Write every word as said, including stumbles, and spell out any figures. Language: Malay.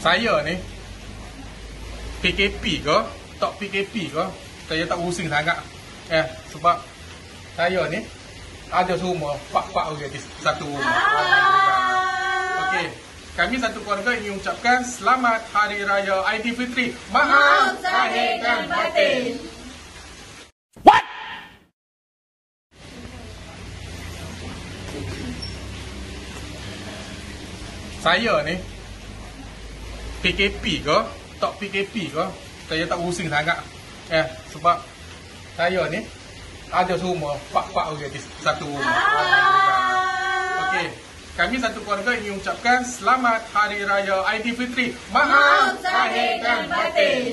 Saya ni P K P ke, tak P K P ke, saya tak pusing sangat. Eh, sebab saya ni ada semua pak-pak orang di satu rumah. Okey, kami satu keluarga ingin mengucapkan selamat Hari Raya Aidilfitri. Maaf zahir dan batin. What? Saya ni P K P ke, tak P K P ke, saya tak pusing sangat. Eh, sebab saya ni ada semua pak-pak orang di satu rumah. Okey, kami satu keluarga ingin mengucapkan selamat Hari Raya Aidilfitri. Maaf zahir dan batin.